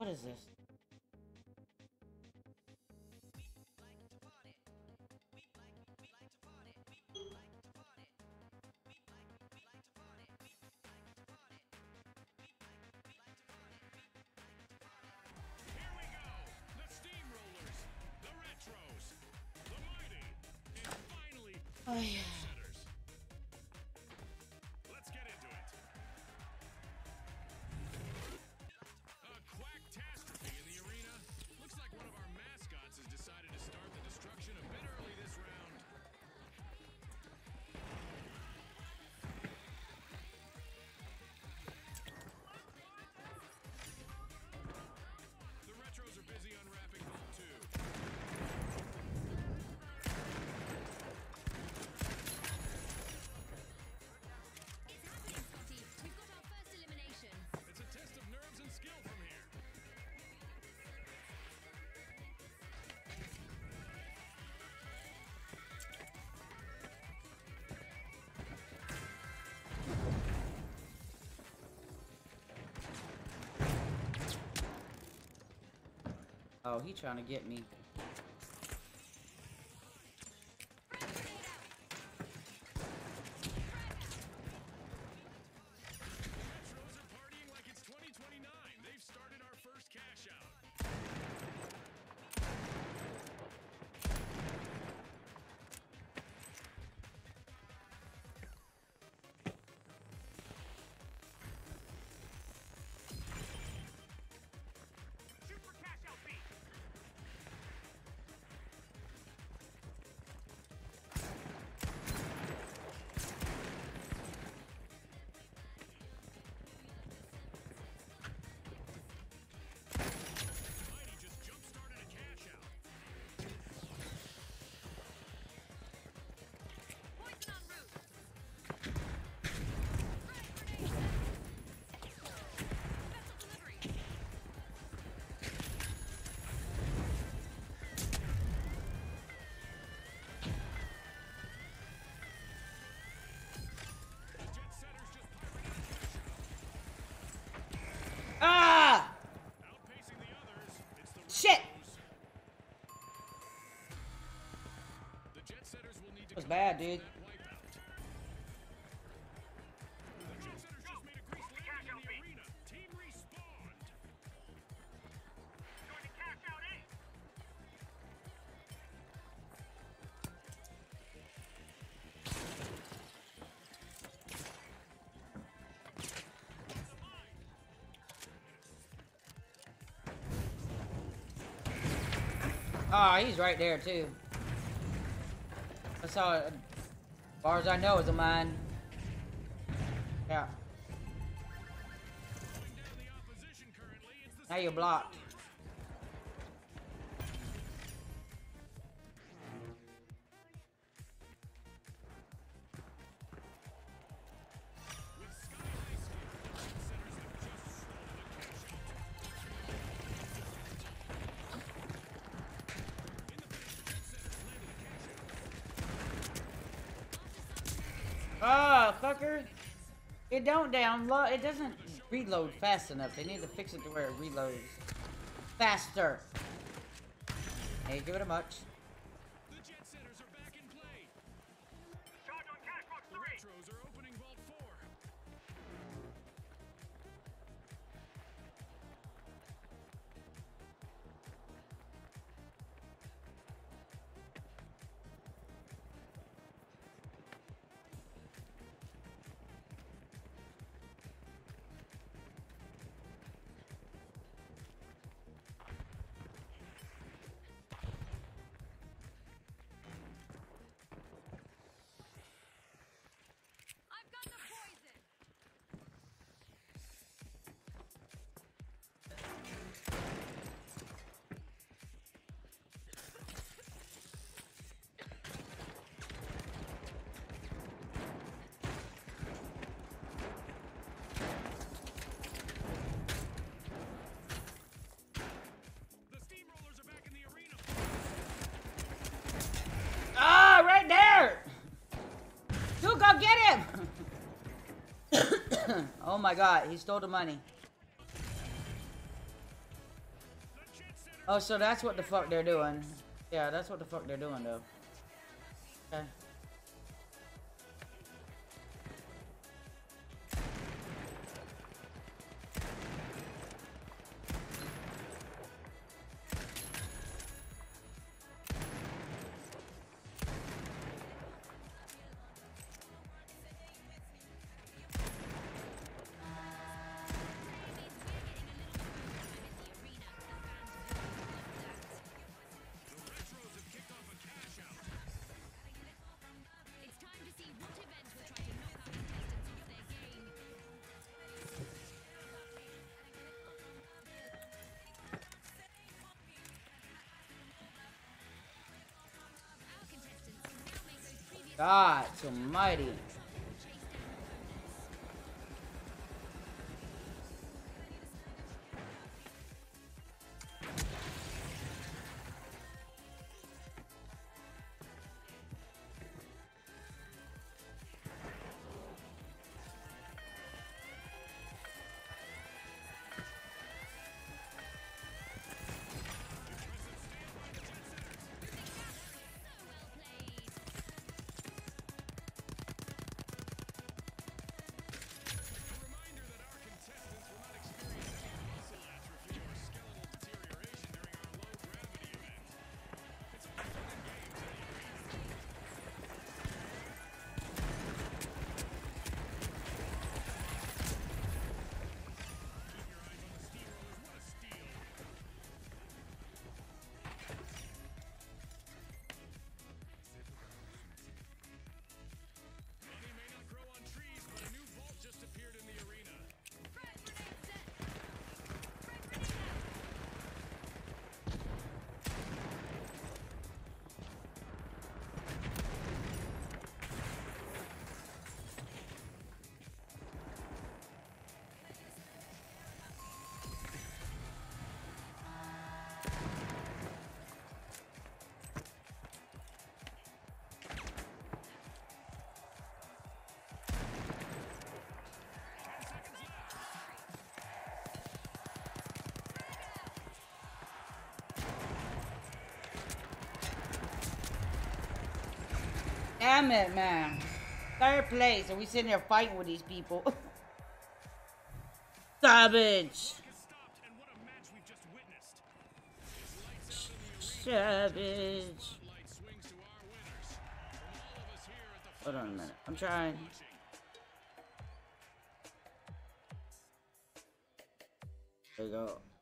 What is this? Oh, yeah. Let's get into it. A quack-tastrophe in the arena. Looks like one of our mascots has decided to start the destruction a bit early this round. The retros are busy unwrapping Vault 2. Oh, he trying to get me. Retros are partying like it's 2029. They've started our first cash out. Ah! Outpacing the others, it's the Shit! The jet setters will need to That was bad, dude. that wipeout. The jet setters just made a grease landing in the arena. Team respawned. Going to cash out, eh? Ah, he's right there too. That's all. As far as I know, is a mine. Yeah. Now you're blocked. Ah, fucker! It don't download. It doesn't reload fast enough. They need to fix it to where it reloads faster. Hey, give it a much. The jet setters are back in play. Charge on Catwalk 3. The retros are opening Vault 4. right there! Sucka, get him! Oh my god, he stole the money. Oh, so that's what the fuck they're doing. Yeah, that's what the fuck they're doing, though. Okay. God almighty. Damn it, man. Third place, and we sitting there fighting with these people. Savage. Savage. Hold on a minute. I'm trying. There you go.